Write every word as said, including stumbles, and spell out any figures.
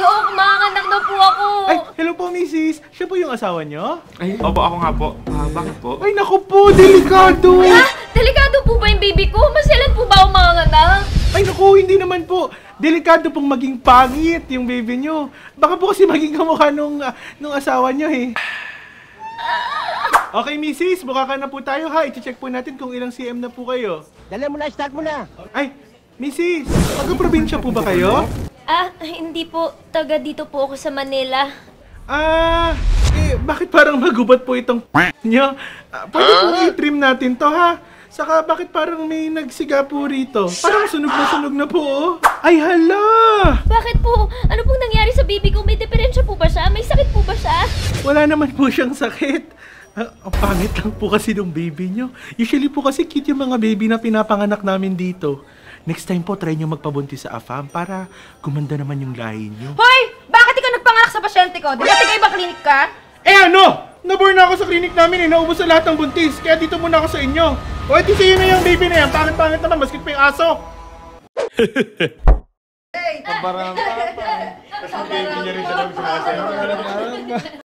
Dok, manganganak na po ako. Ay, hello po, missis. Siya po yung asawa niyo? Ay, opo, ako nga po. Ah, bakit po? Ay, naku po, delikado. Ha? Delikado po ba yung baby ko? Maselan po ba ako manganganak? Ay, naku, hindi naman po. Delikado pong maging pangit yung baby niyo. Baka po kasi maging kamukha nung, uh, nung asawa niyo eh. Okay, missis, bukaka na po tayo ha. I-check po natin kung ilang C M na po kayo. Dala mo na, start mo na. Ay, missis, taga-probinsya po ba kayo? Ah, hindi po. Taga dito po ako sa Manila. Ah, eh, bakit parang magubat po itong nyo? Ah, pwede pong i-trim natin to ha? Saka bakit parang may nagsiga po rito? Parang sunog na sunog na po oh. Ay hala! Bakit po? Ano pong nangyari sa baby ko? May diferensya po ba siya? May sakit po ba siya? Wala naman po siyang sakit. Ah, ang pangit lang po kasi ng baby nyo. Usually po kasi cute yung mga baby na pinapanganak namin dito. Next time po, try nyo magpabuntis sa A F A M para gumanda naman yung lahi nyo. Hoy! Bakit ikaw nagpanganak sa pasyente ko? Di ba tigay ba klinik ka? Eh ano? Naborn na ako sa clinic namin eh. Naubos na lahat ng buntis. Kaya dito muna ako sa inyo. O, edi sa'yo na yung baby na yan. Pangit-pangit naman. Maskit pa yung aso. Hey! Parang, parang, parang. Tapos yung baby niya rin siya lang sumasayaw.